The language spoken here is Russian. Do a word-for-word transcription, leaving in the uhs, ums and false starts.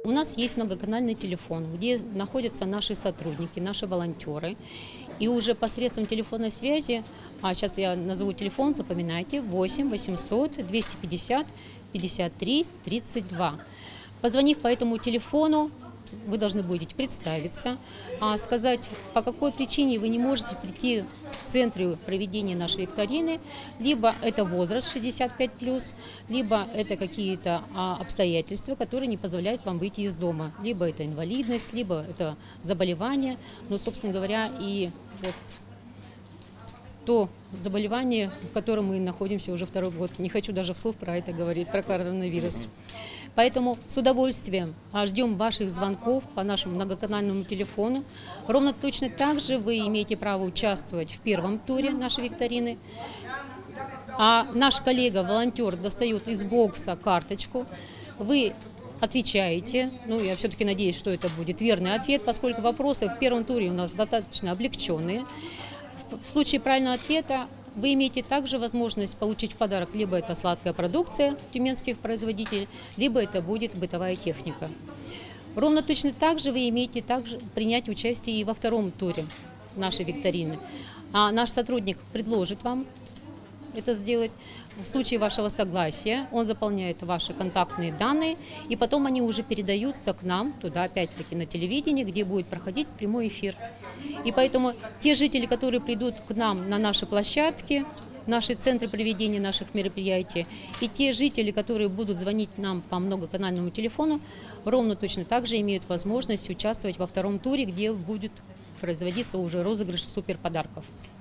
У нас есть многоканальный телефон, где находятся наши сотрудники, наши волонтеры. И уже посредством телефонной связи, а сейчас я назову телефон, запоминайте, восемь восемьсот двести пятьдесят пятьдесят три тридцать два. Позвонив по этому телефону, вы должны будете представиться, сказать, по какой причине вы не можете прийти в центре проведения нашей викторины, либо это возраст шестьдесят пять плюс, либо это какие-то обстоятельства, которые не позволяют вам выйти из дома, либо это инвалидность, либо это заболевание, но, собственно говоря, и вот то заболевание, в котором мы находимся уже второй год. Не хочу даже вслух про это говорить, про коронавирус. Поэтому с удовольствием ждем ваших звонков по нашему многоканальному телефону. Ровно точно так же вы имеете право участвовать в первом туре нашей викторины. А наш коллега-волонтер достает из бокса карточку. Вы отвечаете, ну я все-таки надеюсь, что это будет верный ответ, поскольку вопросы в первом туре у нас достаточно облегченные. В случае правильного ответа вы имеете также возможность получить в подарок либо это сладкая продукция тюменских производителей, либо это будет бытовая техника. Ровно точно так же вы имеете также принять участие и во втором туре нашей викторины. А наш сотрудник предложит вам это сделать. В случае вашего согласия он заполняет ваши контактные данные, и потом они уже передаются к нам, туда опять-таки на телевидение, где будет проходить прямой эфир. И поэтому те жители, которые придут к нам на наши площадки, наши центры проведения наших мероприятий, и те жители, которые будут звонить нам по многоканальному телефону, ровно точно так же имеют возможность участвовать во втором туре, где будет производиться уже розыгрыш суперподарков.